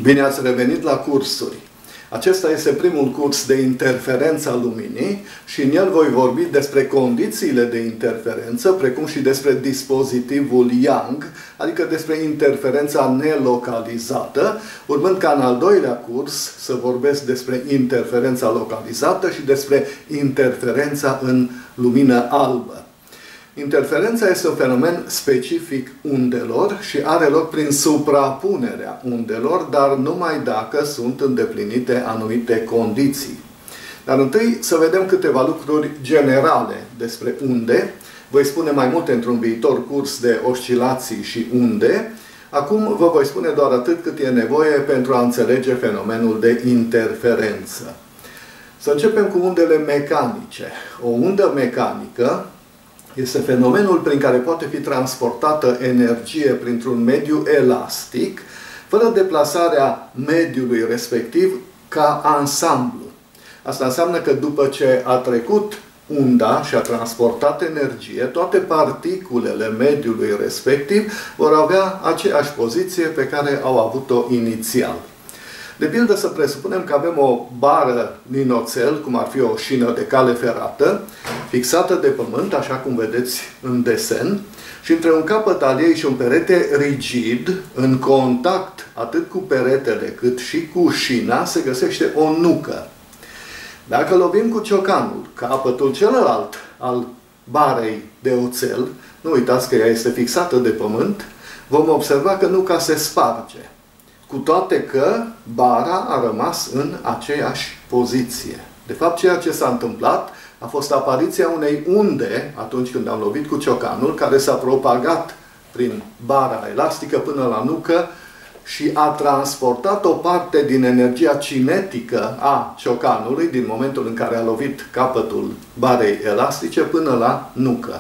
Bine ați revenit la cursuri! Acesta este primul curs de interferență a luminii și în el voi vorbi despre condițiile de interferență, precum și despre dispozitivul Young, adică despre interferența nelocalizată, urmând ca în al doilea curs să vorbesc despre interferența localizată și despre interferența în lumină albă. Interferența este un fenomen specific undelor și are loc prin suprapunerea undelor, dar numai dacă sunt îndeplinite anumite condiții. Dar întâi să vedem câteva lucruri generale despre unde. Voi spune mai multe într-un viitor curs de oscilații și unde. Acum vă voi spune doar atât cât e nevoie pentru a înțelege fenomenul de interferență. Să începem cu undele mecanice. O undă mecanică este fenomenul prin care poate fi transportată energie printr-un mediu elastic, fără deplasarea mediului respectiv ca ansamblu. Asta înseamnă că după ce a trecut unda și a transportat energie, toate particulele mediului respectiv vor avea aceeași poziție pe care au avut-o inițial. De pildă, să presupunem că avem o bară din oțel, cum ar fi o șină de cale ferată, fixată de pământ, așa cum vedeți în desen, și între un capăt al ei și un perete rigid, în contact atât cu peretele cât și cu șina, se găsește o nucă. Dacă lovim cu ciocanul capătul celălalt al barei de oțel, nu uitați că ea este fixată de pământ, vom observa că nuca se sparge. Cu toate că bara a rămas în aceeași poziție. De fapt, ceea ce s-a întâmplat a fost apariția unei unde, atunci când am lovit cu ciocanul, care s-a propagat prin bara elastică până la nucă și a transportat o parte din energia cinetică a ciocanului, din momentul în care a lovit capătul barei elastice, până la nucă.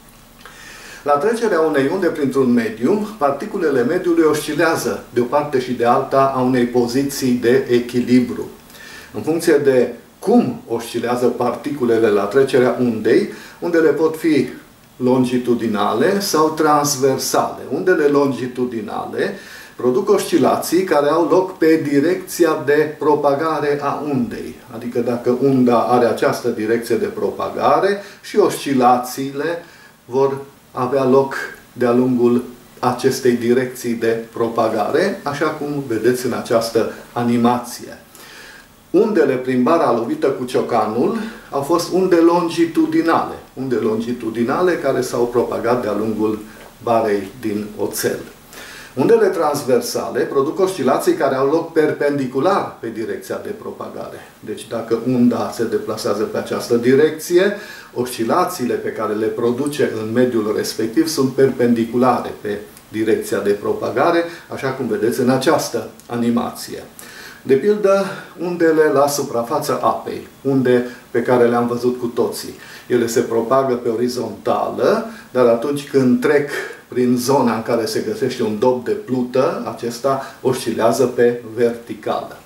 La trecerea unei unde printr-un mediu, particulele mediului oscilează de o parte și de alta a unei poziții de echilibru. În funcție de cum oscilează particulele la trecerea undei, undele pot fi longitudinale sau transversale. Undele longitudinale produc oscilații care au loc pe direcția de propagare a undei. Adică dacă unda are această direcție de propagare, și oscilațiile vor avea loc de-a lungul acestei direcții de propagare, așa cum vedeți în această animație. Undele prin bara lovită cu ciocanul au fost unde longitudinale. Unde longitudinale care s-au propagat de-a lungul barei din oțel. Undele transversale produc oscilații care au loc perpendicular pe direcția de propagare. Deci dacă unda se deplasează pe această direcție, oscilațiile pe care le produce în mediul respectiv sunt perpendiculare pe direcția de propagare, așa cum vedeți în această animație. De pildă, undele la suprafața apei, unde pe care le-am văzut cu toții. Ele se propagă pe orizontală, dar atunci când trec prin zona în care se găsește un dop de plută, acesta oscilează pe verticală.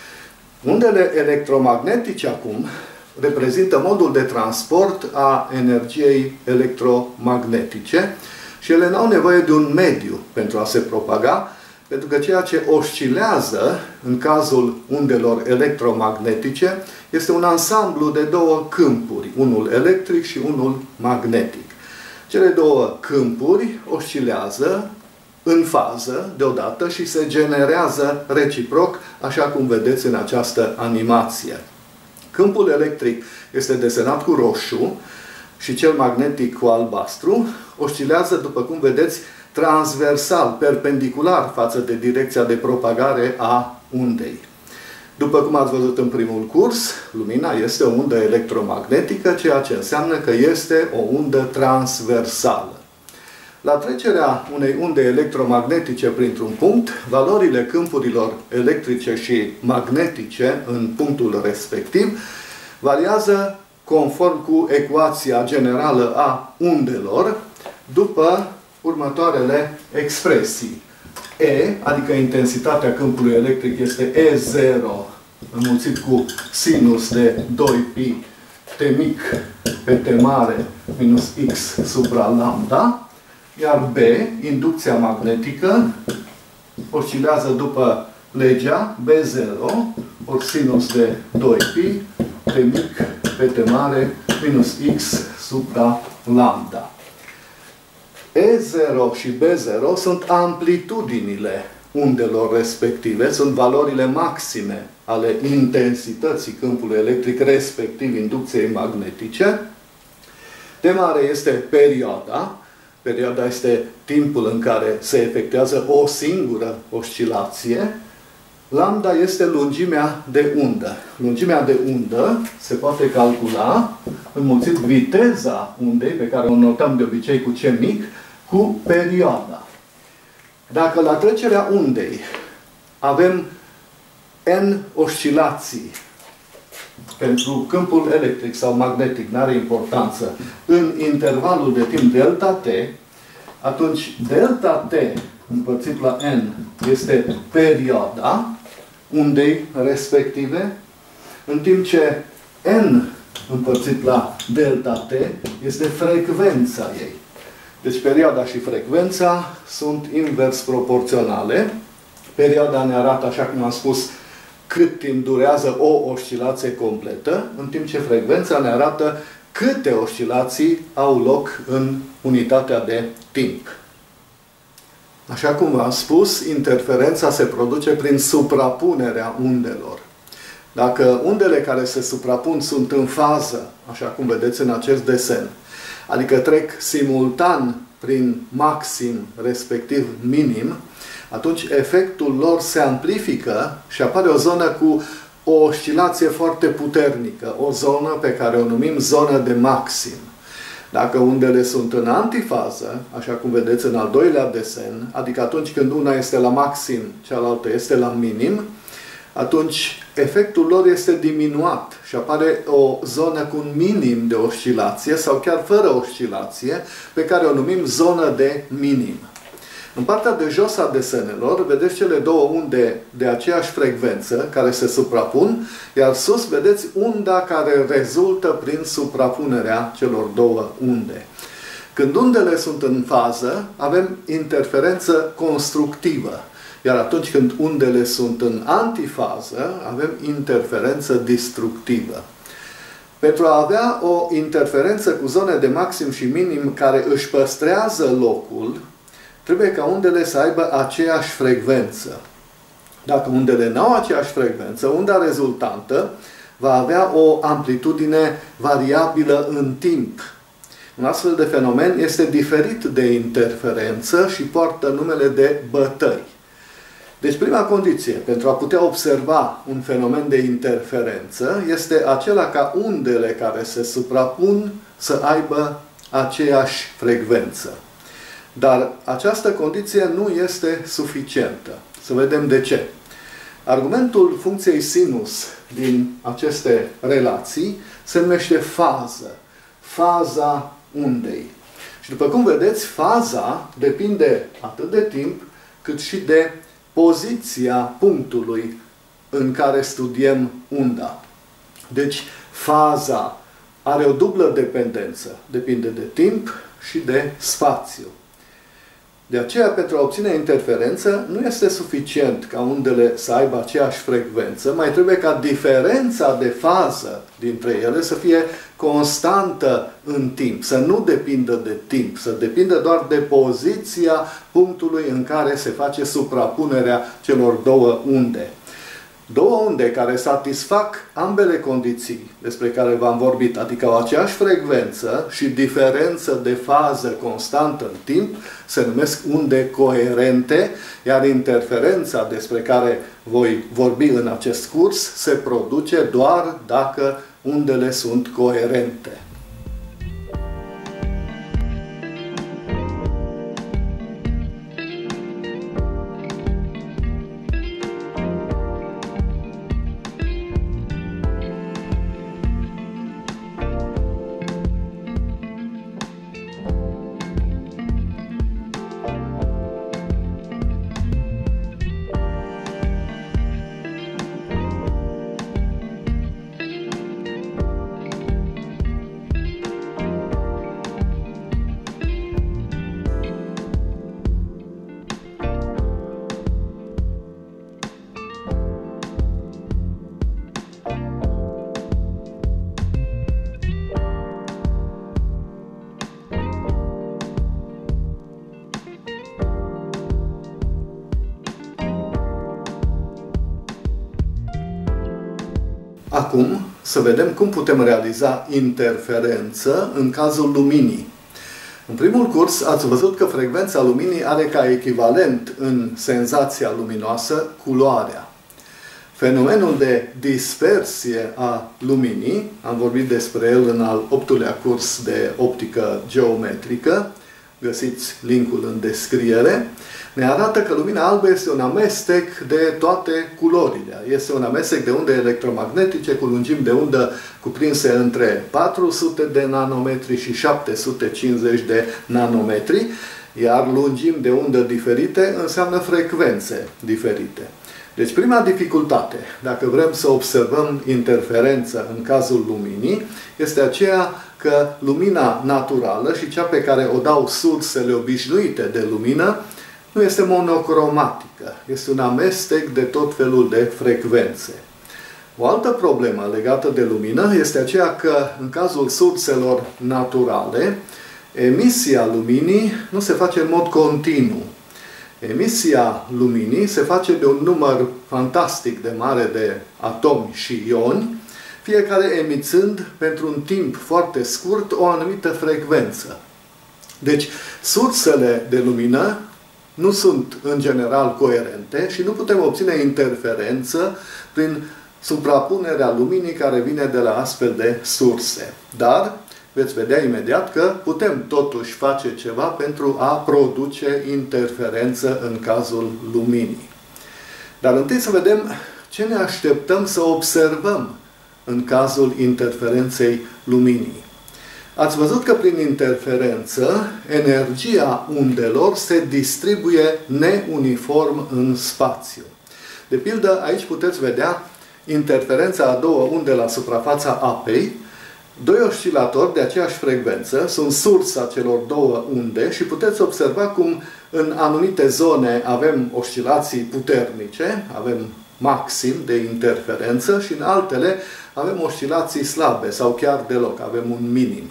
Undele electromagnetice acum reprezintă modul de transport a energiei electromagnetice și ele n-au nevoie de un mediu pentru a se propaga, pentru că ceea ce oscilează în cazul undelor electromagnetice este un ansamblu de două câmpuri, unul electric și unul magnetic. Cele două câmpuri oscilează în fază deodată și se generează reciproc, așa cum vedeți în această animație. Câmpul electric este desenat cu roșu și cel magnetic cu albastru. Oscilează, după cum vedeți, transversal, perpendicular față de direcția de propagare a undei. După cum ați văzut în primul curs, lumina este o undă electromagnetică, ceea ce înseamnă că este o undă transversală. La trecerea unei unde electromagnetice printr-un punct, valorile câmpurilor electrice și magnetice în punctul respectiv variază conform cu ecuația generală a undelor după următoarele expresii. E, adică intensitatea câmpului electric, este E0 înmulțit cu sinus de 2pi T mic pe T mare minus X supra lambda, iar B, inducția magnetică, oscilează după legea B0 ori sinus de 2pi T mic pe T mare minus x supra lambda. E0 și B0 sunt amplitudinile undelor respective, sunt valorile maxime ale intensității câmpului electric, respectiv inducției magnetice. T mare este perioada. Perioada este timpul în care se efectuează o singură oscilație. Lambda este lungimea de undă. Lungimea de undă se poate calcula înmulțit viteza undei, pe care o notăm de obicei cu C mic, cu perioada. Dacă la trecerea undei avem n oscilații pentru câmpul electric sau magnetic, nu are importanță, în intervalul de timp delta t, atunci delta t împărțit la n este perioada undei respective, în timp ce n împărțit la delta t este frecvența ei. Deci perioada și frecvența sunt invers proporționale. Perioada ne arată, așa cum am spus, cât timp durează o oscilație completă, în timp ce frecvența ne arată câte oscilații au loc în unitatea de timp. Așa cum v-am spus, interferența se produce prin suprapunerea undelor. Dacă undele care se suprapun sunt în fază, așa cum vedeți în acest desen, adică trec simultan prin maxim, respectiv minim, atunci efectul lor se amplifică și apare o zonă cu o oscilație foarte puternică, o zonă pe care o numim zonă de maxim. Dacă undele sunt în antifază, așa cum vedeți în al doilea desen, adică atunci când una este la maxim, cealaltă este la minim, atunci efectul lor este diminuat și apare o zonă cu un minim de oscilație sau chiar fără oscilație, pe care o numim zonă de minim. În partea de jos a desenelor vedeți cele două unde de aceeași frecvență care se suprapun, iar sus vedeți unda care rezultă prin suprapunerea celor două unde. Când undele sunt în fază, avem interferență constructivă. Iar atunci când undele sunt în antifază, avem interferență distructivă. Pentru a avea o interferență cu zone de maxim și minim care își păstrează locul, trebuie ca undele să aibă aceeași frecvență. Dacă undele nu au aceeași frecvență, unda rezultantă va avea o amplitudine variabilă în timp. Un astfel de fenomen este diferit de interferență și poartă numele de bătăi. Deci prima condiție pentru a putea observa un fenomen de interferență este acela ca undele care se suprapun să aibă aceeași frecvență. Dar această condiție nu este suficientă. Să vedem de ce. Argumentul funcției sinus din aceste relații se numește fază. Faza undei. Și după cum vedeți, faza depinde atât de timp cât și de poziția punctului în care studiem unda. Deci, faza are o dublă dependență. Depinde de timp și de spațiu. De aceea, pentru a obține interferență, nu este suficient ca undele să aibă aceeași frecvență, mai trebuie ca diferența de fază dintre ele să fie constantă în timp, să nu depindă de timp, să depindă doar de poziția punctului în care se face suprapunerea celor două unde. Două unde care satisfac ambele condiții despre care v-am vorbit, adică o aceeași frecvență și diferență de fază constantă în timp, se numesc unde coerente, iar interferența despre care voi vorbi în acest curs se produce doar dacă undele sunt coerente. Acum să vedem cum putem realiza interferență în cazul luminii. În primul curs ați văzut că frecvența luminii are ca echivalent în senzația luminoasă culoarea. Fenomenul de dispersie a luminii, am vorbit despre el în al 8-lea curs de optică geometrică, găsiți linkul în descriere, ne arată că lumina albă este un amestec de toate culorile. Este un amestec de unde electromagnetice cu lungimi de undă cuprinse între 400 de nanometri și 750 de nanometri, iar lungimi de undă diferite înseamnă frecvențe diferite. Deci prima dificultate, dacă vrem să observăm interferență în cazul luminii, este aceea că lumina naturală și cea pe care o dau sursele obișnuite de lumină nu este monocromatică. Este un amestec de tot felul de frecvențe. O altă problemă legată de lumină este aceea că în cazul surselor naturale, emisia luminii nu se face în mod continuu. Emisia luminii se face de un număr fantastic de mare de atomi și ioni, fiecare emițând pentru un timp foarte scurt o anumită frecvență. Deci, sursele de lumină nu sunt în general coerente și nu putem obține interferență prin suprapunerea luminii care vine de la astfel de surse. Dar veți vedea imediat că putem totuși face ceva pentru a produce interferență în cazul luminii. Dar întâi să vedem ce ne așteptăm să observăm în cazul interferenței luminii. Ați văzut că prin interferență energia undelor se distribuie neuniform în spațiu. De pildă, aici puteți vedea interferența a două unde la suprafața apei. Doi oscilatori de aceeași frecvență sunt sursa celor două unde și puteți observa cum în anumite zone avem oscilații puternice, avem maxim de interferență și în altele avem oscilații slabe sau chiar deloc, avem un minim.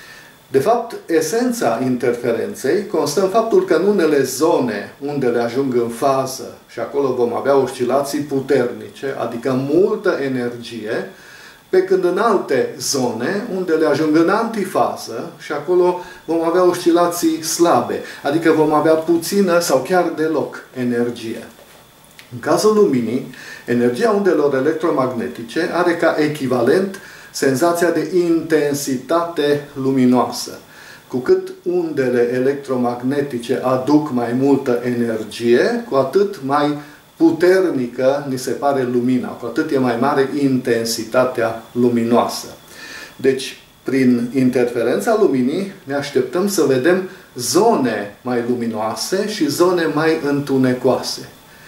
De fapt, esența interferenței constă în faptul că în unele zone undele ajung în fază și acolo vom avea oscilații puternice, adică multă energie, pe când în alte zone undele ajung în antifază și acolo vom avea oscilații slabe, adică vom avea puțină sau chiar deloc energie. În cazul luminii, energia undelor electromagnetice are ca echivalent senzația de intensitate luminoasă. Cu cât undele electromagnetice aduc mai multă energie, cu atât mai puternică ni se pare lumina, cu atât e mai mare intensitatea luminoasă. Deci, prin interferența luminii, ne așteptăm să vedem zone mai luminoase și zone mai întunecoase.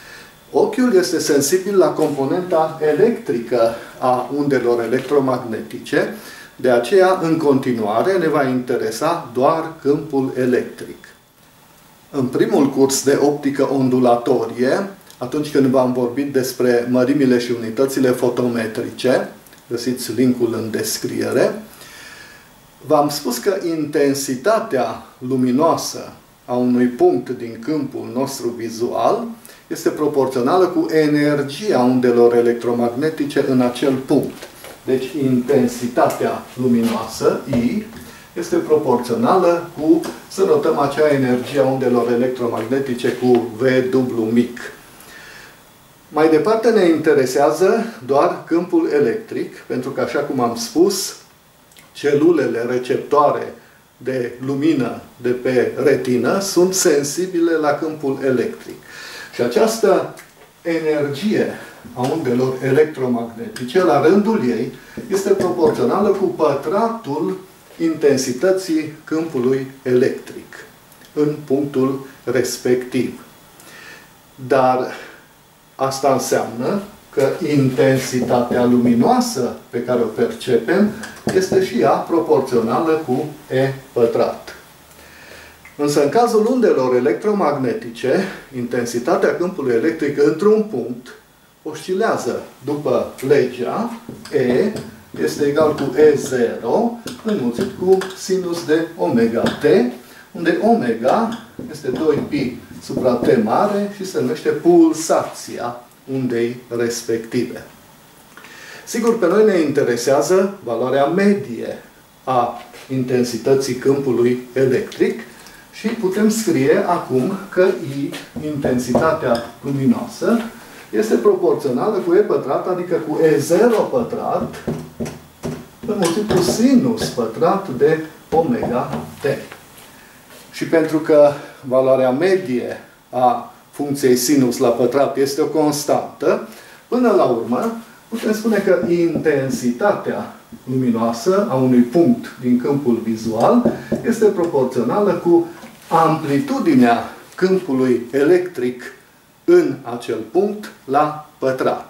Ochiul este sensibil la componenta electrică a undelor electromagnetice, de aceea, în continuare, ne va interesa doar câmpul electric. În primul curs de optică ondulatorie, atunci când v-am vorbit despre mărimile și unitățile fotometrice, găsiți linkul în descriere, v-am spus că intensitatea luminoasă a unui punct din câmpul nostru vizual este proporțională cu energia undelor electromagnetice în acel punct. Deci intensitatea luminoasă, I, este proporțională cu, să notăm acea energie a undelor electromagnetice cu V mic. Mai departe ne interesează doar câmpul electric, pentru că, așa cum am spus, celulele receptoare de lumină de pe retină sunt sensibile la câmpul electric. Și această energie a undelor electromagnetice, la rândul ei, este proporțională cu pătratul intensității câmpului electric în punctul respectiv. Dar asta înseamnă că intensitatea luminoasă pe care o percepem este și ea proporțională cu E pătrat. Însă în cazul undelor electromagnetice, intensitatea câmpului electric într-un punct oscilează după legea E este egal cu E0 înmulțit cu sinus de omega t, unde omega este 2pi supra t mare și se numește pulsația undei respective. Sigur, pe noi ne interesează valoarea medie a intensității câmpului electric și putem scrie acum că I, intensitatea luminoasă, este proporțională cu E pătrat, adică cu E0 pătrat, înmulțit cu sinus pătrat de omega t. Și pentru că valoarea medie a funcției sinus la pătrat este o constantă, până la urmă putem spune că intensitatea luminoasă a unui punct din câmpul vizual este proporțională cu amplitudinea câmpului electric în acel punct la pătrat.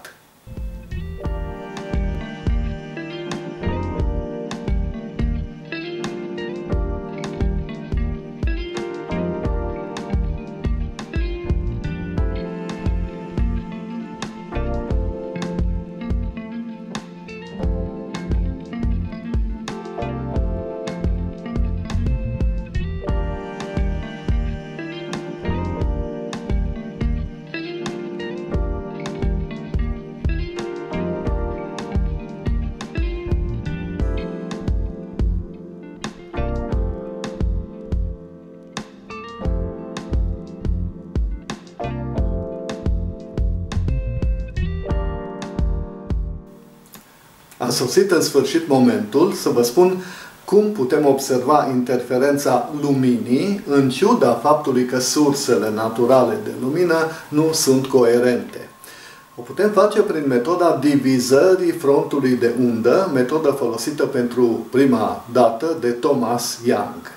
A sosit în sfârșit momentul să vă spun cum putem observa interferența luminii în ciuda faptului că sursele naturale de lumină nu sunt coerente. O putem face prin metoda divizării frontului de undă, metodă folosită pentru prima dată de Thomas Young.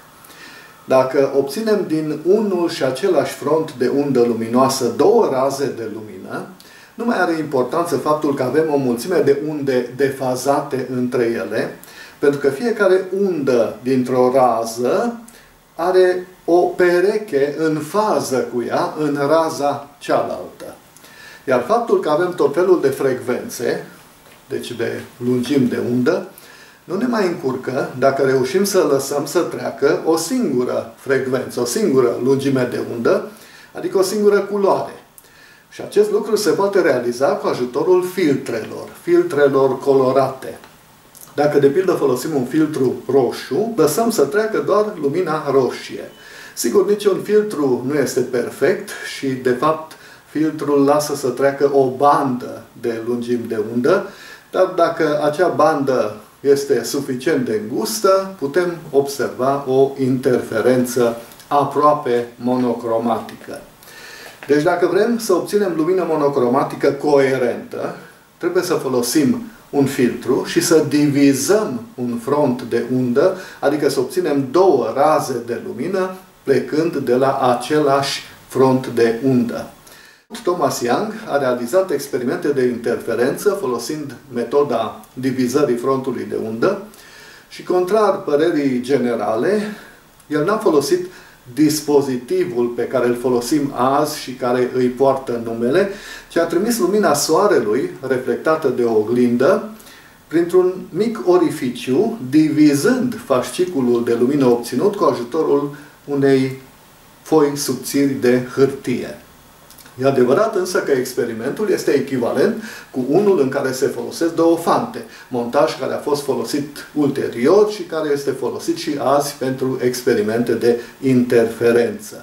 Dacă obținem din unul și același front de undă luminoasă două raze de lumină, nu mai are importanță faptul că avem o mulțime de unde defazate între ele, pentru că fiecare undă dintr-o rază are o pereche în fază cu ea în raza cealaltă. Iar faptul că avem tot felul de frecvențe, deci de lungimi de undă, nu ne mai încurcă dacă reușim să lăsăm să treacă o singură frecvență, o singură lungime de undă, adică o singură culoare. Și acest lucru se poate realiza cu ajutorul filtrelor colorate. Dacă, de pildă, folosim un filtru roșu, lăsăm să treacă doar lumina roșie. Sigur, niciun filtru nu este perfect și, de fapt, filtrul lasă să treacă o bandă de lungimi de undă, dar dacă acea bandă este suficient de îngustă, putem observa o interferență aproape monocromatică. Deci dacă vrem să obținem lumină monocromatică coerentă, trebuie să folosim un filtru și să divizăm un front de undă, adică să obținem două raze de lumină plecând de la același front de undă. Thomas Young a realizat experimente de interferență folosind metoda divizării frontului de undă și, contrar părerii generale, el n-a folosit dispozitivul pe care îl folosim azi și care îi poartă numele, ci a trimis lumina soarelui, reflectată de o oglindă, printr-un mic orificiu, divizând fasciculul de lumină obținut cu ajutorul unei foi subțiri de hârtie. E adevărat însă că experimentul este echivalent cu unul în care se folosesc două fante, montaj care a fost folosit ulterior și care este folosit și azi pentru experimente de interferență.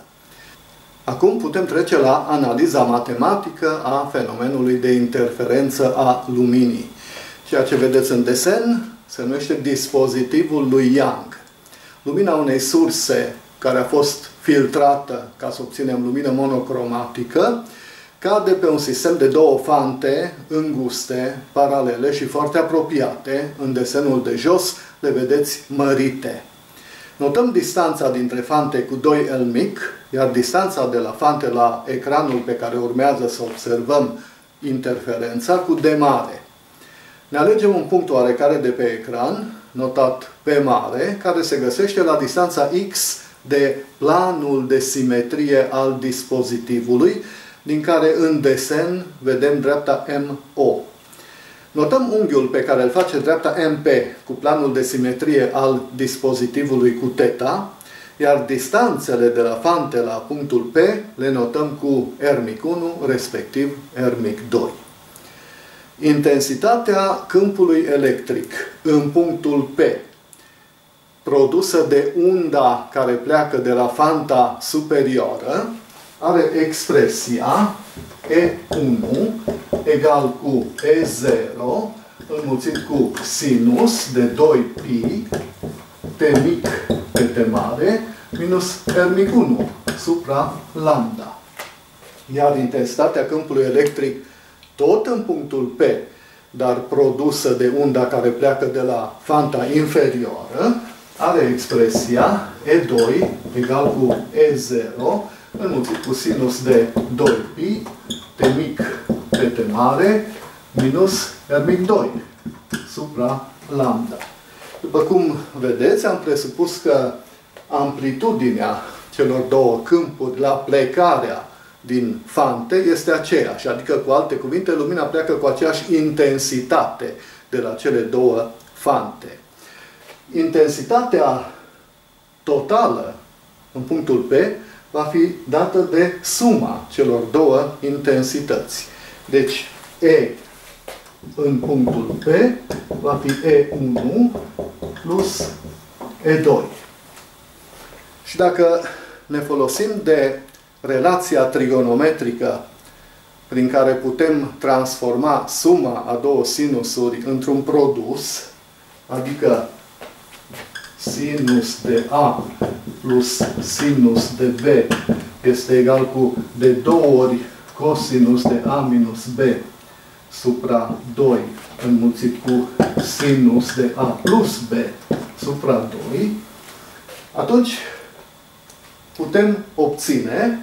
Acum putem trece la analiza matematică a fenomenului de interferență a luminii. Ceea ce vedeți în desen se numește dispozitivul lui Young. Lumina unei surse care a fost filtrată ca să obținem lumină monocromatică, cade pe un sistem de două fante înguste, paralele și foarte apropiate. În desenul de jos le vedeți mărite. Notăm distanța dintre fante cu 2L mic, iar distanța de la fante la ecranul pe care urmează să observăm interferența cu D mare. Ne alegem un punct oarecare de pe ecran, notat P mare, care se găsește la distanța X de planul de simetrie al dispozitivului, din care în desen vedem dreapta MO. Notăm unghiul pe care îl face dreapta MP cu planul de simetrie al dispozitivului cu θ, iar distanțele de la fante la punctul P le notăm cu R-1, respectiv R-2. Intensitatea câmpului electric în punctul P, produsă de unda care pleacă de la fanta superioară, are expresia E1 egal cu E0 înmulțit cu sinus de 2pi T mic pe T mare minus R mic 1 supra lambda. Iar intensitatea câmpului electric tot în punctul P, dar produsă de unda care pleacă de la fanta inferioară, are expresia E2 egal cu E0 înmulțit cu sinus de 2pi T mic pe T mare minus R mic 2 supra lambda. După cum vedeți, am presupus că amplitudinea celor două câmpuri la plecarea din fante este aceeași. Adică, cu alte cuvinte, lumina pleacă cu aceeași intensitate de la cele două fante. Intensitatea totală în punctul P va fi dată de suma celor două intensități. Deci, E în punctul P va fi E1 plus E2. Și dacă ne folosim de relația trigonometrică prin care putem transforma suma a două sinusuri într-un produs, adică sinus de A plus sinus de B este egal cu de 2 ori cosinus de A minus B supra 2 înmulțit cu sinus de A plus B supra 2, atunci putem obține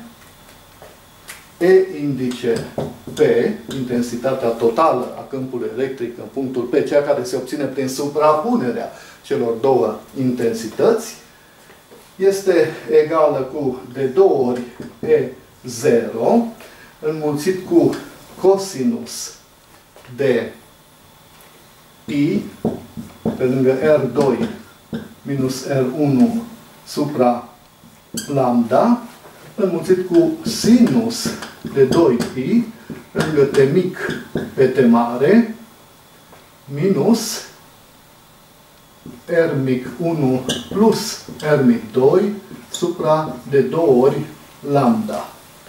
E indice P, intensitatea totală a câmpului electric în punctul P, cea care se obține prin suprapunerea celor două intensități, este egală cu de 2 ori E0 înmulțit cu cosinus de pi pe lângă R2 minus R1 supra lambda înmulțit cu sinus de 2pi pe lângă T mic pe T mare minus R mic 1 plus R mic 2 supra de 2 ori lambda.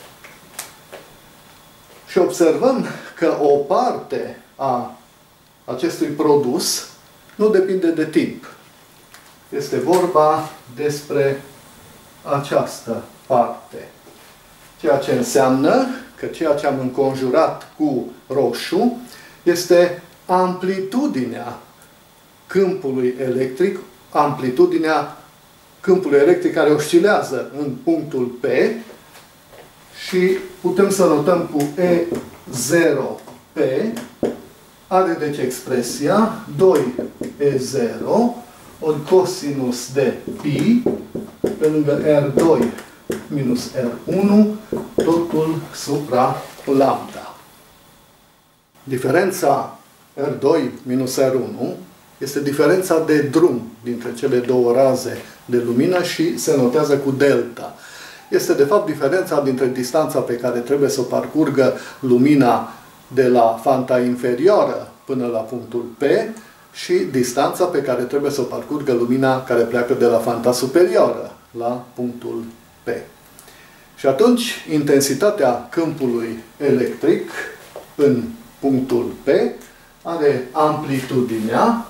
Și observăm că o parte a acestui produs nu depinde de timp. Este vorba despre această parte. Ceea ce înseamnă că ceea ce am înconjurat cu roșu este amplitudinea câmpului electric, amplitudinea câmpului electric care oscilează în punctul P și putem să notăm cu E0P, are deci expresia 2E0 ori cosinus de pi pe lângă R2 minus R1, totul supra lambda. Diferența R2 minus R1 este diferența de drum dintre cele două raze de lumină și se notează cu delta. Este de fapt diferența dintre distanța pe care trebuie să o parcurgă lumina de la fanta inferioară până la punctul P și distanța pe care trebuie să o parcurgă lumina care pleacă de la fanta superioară la punctul P. Și atunci, intensitatea câmpului electric în punctul P are amplitudinea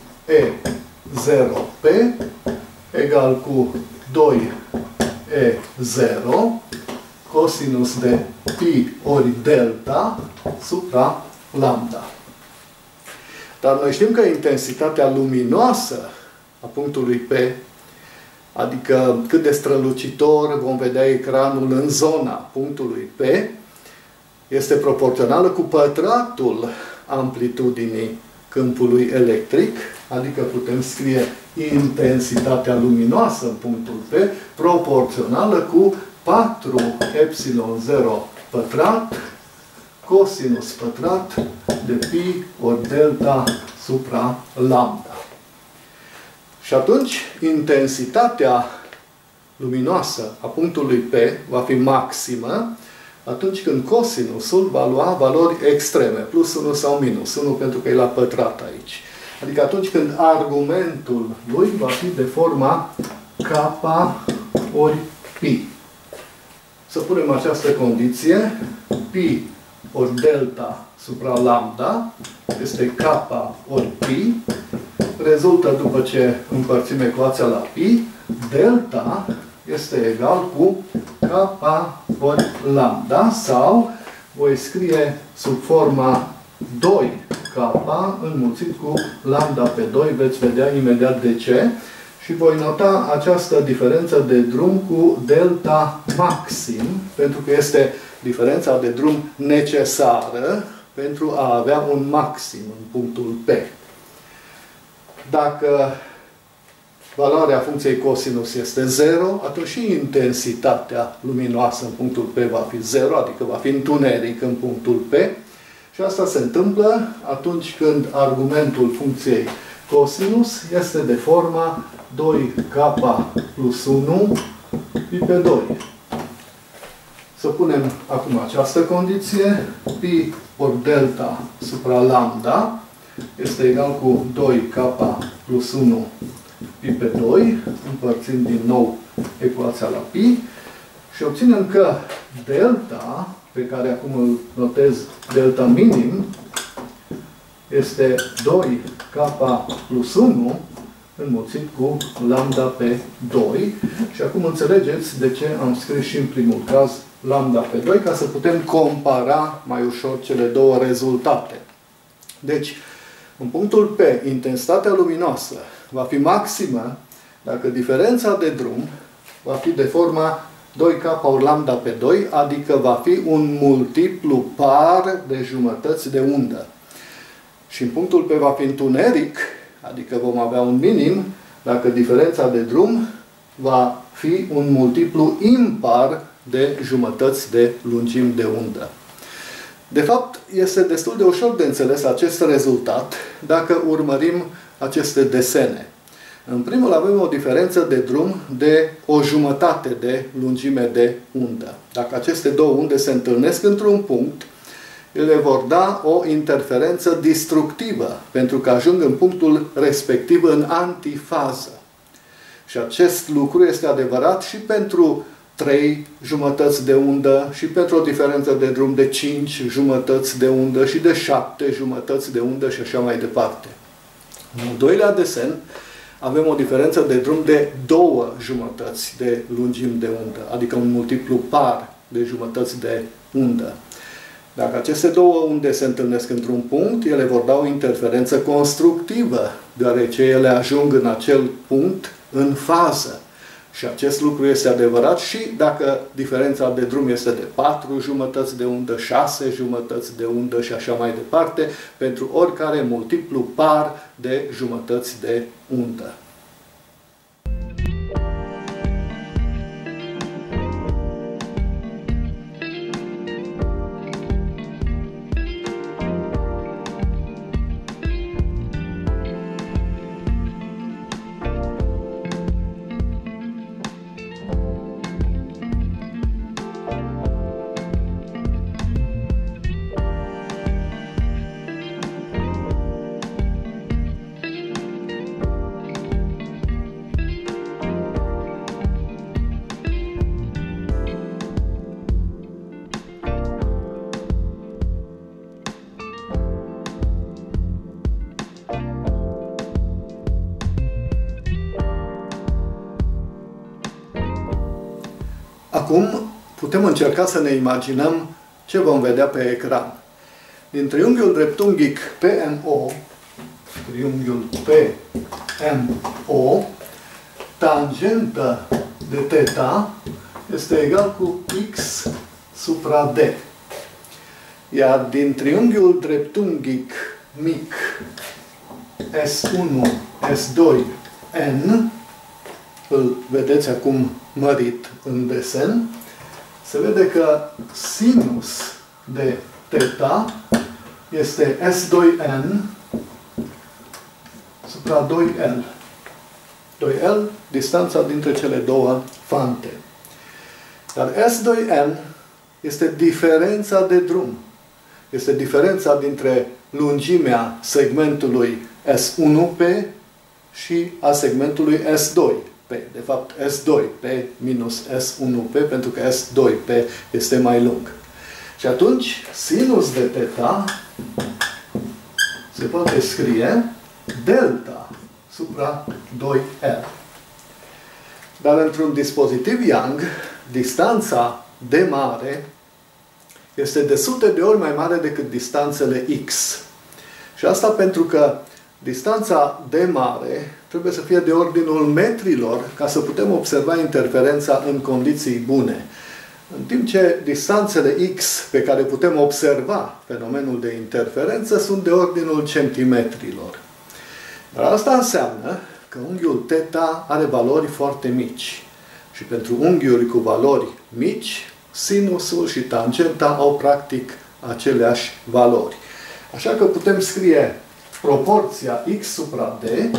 E0P egal cu 2E0 cosinus de pi ori delta supra lambda. Dar noi știm că intensitatea luminoasă a punctului P, adică cât de strălucitor vom vedea ecranul în zona punctului P, este proporțională cu pătratul amplitudinii câmpului electric, adică putem scrie intensitatea luminoasă în punctul P proporțională cu 4 epsilon 0 pătrat cosinus pătrat de pi ori delta supra lambda. Și atunci intensitatea luminoasă a punctului P va fi maximă atunci când cosinusul va lua valori extreme, plus 1 sau minus 1, pentru că e la pătrat aici. Adică atunci când argumentul lui va fi de forma k ori pi. Să punem această condiție, pi ori delta supra lambda este k ori pi, rezultă după ce împărțim ecuația la pi, delta este egal cu k ori lambda, sau voi scrie sub forma 2k înmulțit cu lambda pe 2, veți vedea imediat de ce, și voi nota această diferență de drum cu delta maxim, pentru că este diferența de drum necesară pentru a avea un maxim în punctul P. Dacă valoarea funcției cosinus este 0, atunci și intensitatea luminoasă în punctul P va fi 0, adică va fi întuneric în punctul P. Și asta se întâmplă atunci când argumentul funcției cosinus este de forma 2k plus 1 pi pe 2. Să punem acum această condiție. Pi ori delta supra lambda este egal cu 2k plus 1 pi pe 2. Împărțim din nou ecuația la pi și obținem că delta, pe care acum îl notez delta minim, este 2k plus 1 înmulțit cu lambda pe 2. Și acum înțelegeți de ce am scris și în primul caz lambda pe 2, ca să putem compara mai ușor cele două rezultate. Deci, în punctul P, intensitatea luminoasă va fi maximă dacă diferența de drum va fi de forma 2k ori lambda pe 2, adică va fi un multiplu par de jumătăți de undă. Și în punctul P va fi întuneric, adică vom avea un minim, dacă diferența de drum va fi un multiplu impar de jumătăți de lungimi de undă. De fapt, este destul de ușor de înțeles acest rezultat dacă urmărim aceste desene. În primul avem o diferență de drum de o jumătate de lungime de undă. Dacă aceste două unde se întâlnesc într-un punct, ele vor da o interferență destructivă, pentru că ajung în punctul respectiv în antifază. Și acest lucru este adevărat și pentru 3 jumătăți de undă și pentru o diferență de drum de 5 jumătăți de undă și de 7 jumătăți de undă și așa mai departe. În al doilea desen avem o diferență de drum de 2 jumătăți de lungimi de undă, adică un multiplu par de jumătăți de undă. Dacă aceste două unde se întâlnesc într-un punct, ele vor da o interferență constructivă, deoarece ele ajung în acel punct în fază. Și acest lucru este adevărat și dacă diferența de drum este de 4 jumătăți de undă, 6 jumătăți de undă și așa mai departe, pentru oricare multiplu par de jumătăți de undă. Acum putem încerca să ne imaginăm ce vom vedea pe ecran. Din triunghiul dreptunghic PMO, triunghiul PMO, tangentă de θ este egal cu x supra d. Iar din triunghiul dreptunghic mic S1, S2, N, îl vedeți acum mărit în desen, se vede că sinus de θ este S2N supra 2L. 2L, distanța dintre cele două fante. Dar S2N este diferența de drum. Este diferența dintre lungimea segmentului S1P și a segmentului S2P. De fapt, S2P minus S1P, pentru că S2P este mai lung. Și atunci, sinus de teta se poate scrie delta supra 2L. Dar într-un dispozitiv Young, distanța D mare este de sute de ori mai mare decât distanțele X. Și asta pentru că distanța D mare trebuie să fie de ordinul metrilor ca să putem observa interferența în condiții bune. În timp ce distanțele X pe care putem observa fenomenul de interferență sunt de ordinul centimetrilor. Dar asta înseamnă că unghiul θ are valori foarte mici. Și pentru unghiuri cu valori mici, sinusul și tangenta au practic aceleași valori. Așa că putem scrie proporția X supra D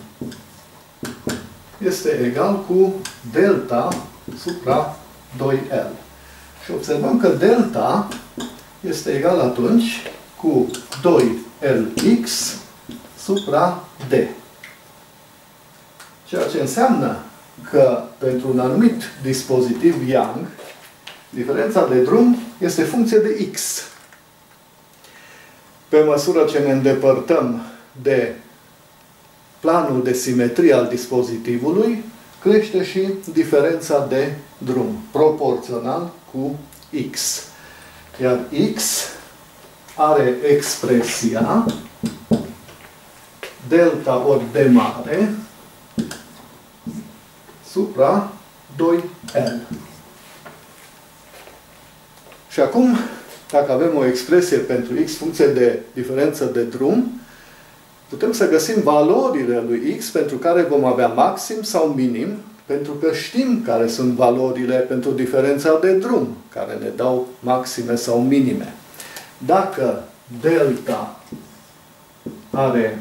este egal cu delta supra 2L. Și observăm că delta este egal atunci cu 2LX supra D. Ceea ce înseamnă că pentru un anumit dispozitiv Young, diferența de drum este funcție de X. Pe măsură ce ne îndepărtăm de planul de simetrie al dispozitivului, crește și diferența de drum, proporțional cu X. Iar X are expresia delta ori D mare supra 2L. Și acum, dacă avem o expresie pentru X funcție de diferență de drum, putem să găsim valorile lui X pentru care vom avea maxim sau minim, pentru că știm care sunt valorile pentru diferența de drum, care ne dau maxime sau minime. Dacă delta are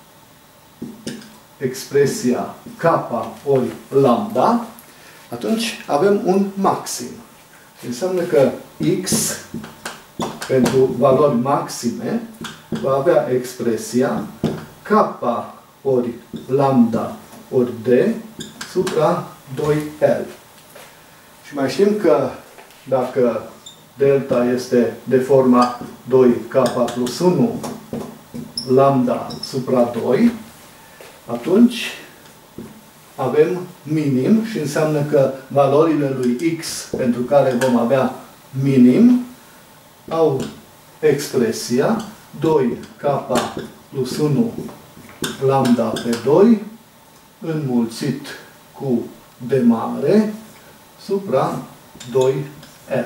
expresia K ori lambda, atunci avem un maxim. Înseamnă că X pentru valori maxime va avea expresia K ori lambda ori D supra 2L. Și mai știm că dacă delta este de forma 2K plus 1 lambda supra 2, atunci avem minim și înseamnă că valorile lui X pentru care vom avea minim au expresia 2K plus 1 lambda pe 2 înmulțit cu D mare supra 2L.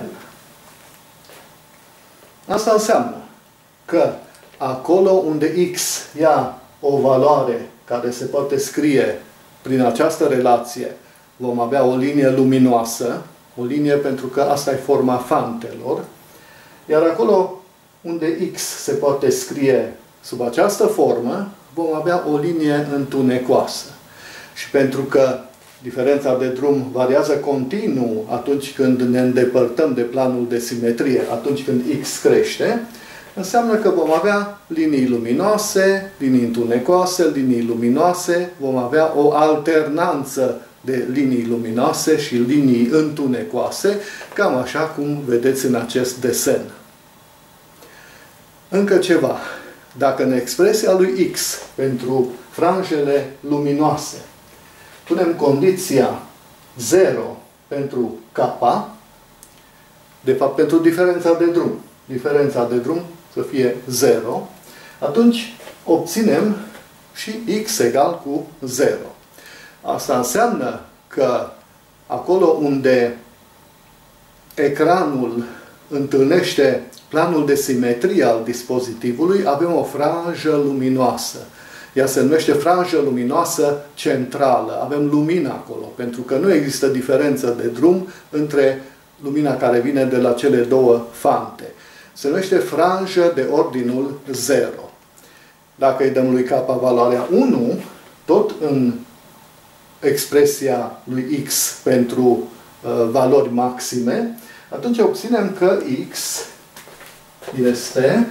Asta înseamnă că acolo unde X ia o valoare care se poate scrie prin această relație, vom avea o linie luminoasă, o linie pentru că asta e forma fantelor, iar acolo unde X se poate scrie sub această formă, vom avea o linie întunecoasă. Și pentru că diferența de drum variază continuu atunci când ne îndepărtăm de planul de simetrie, atunci când X crește, înseamnă că vom avea linii luminoase, linii întunecoase, linii luminoase, vom avea o alternanță de linii luminoase și linii întunecoase, cam așa cum vedeți în acest desen. Încă ceva. Dacă în expresia lui X pentru franjele luminoase punem condiția 0 pentru K, de fapt pentru diferența de drum, diferența de drum să fie 0, atunci obținem și X egal cu 0. Asta înseamnă că acolo unde ecranul întâlnește planul de simetrie al dispozitivului, avem o franjă luminoasă. Ea se numește franjă luminoasă centrală. Avem lumină acolo, pentru că nu există diferență de drum între lumina care vine de la cele două fante. Se numește franjă de ordinul 0. Dacă îi dăm lui K valoarea 1, tot în expresia lui X pentru valori maxime, atunci obținem că X este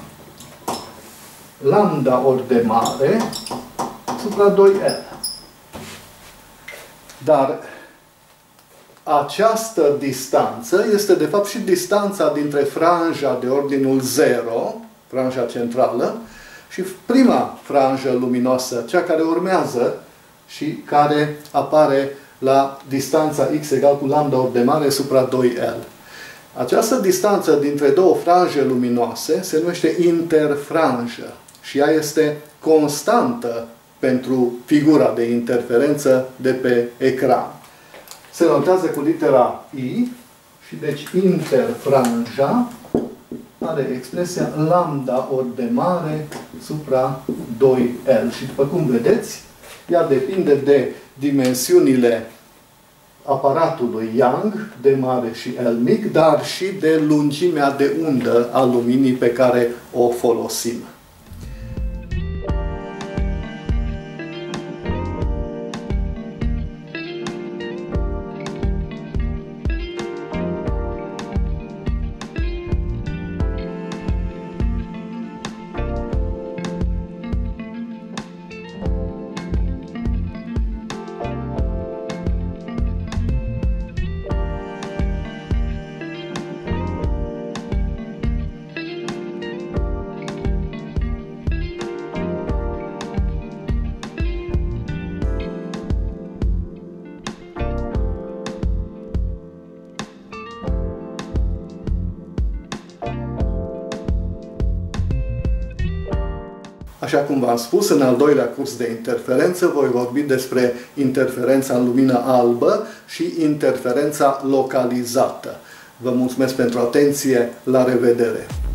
lambda ori de mare supra 2L. Dar această distanță este de fapt și distanța dintre franja de ordinul 0, franja centrală, și prima franjă luminoasă, cea care urmează și care apare la distanța x egal cu lambda ori de mare supra 2L. Această distanță dintre două franje luminoase se numește interfranjă și ea este constantă pentru figura de interferență de pe ecran. Se notează cu litera I și deci interfranja are expresia lambda ori de mare supra 2L. Și după cum vedeți, ea depinde de dimensiunile aparatului Young, de mare și L mic, dar și de lungimea de undă a luminii pe care o folosim. Așa cum v-am spus, în al doilea curs de interferență voi vorbi despre interferența în lumină albă și interferența localizată. Vă mulțumesc pentru atenție, la revedere!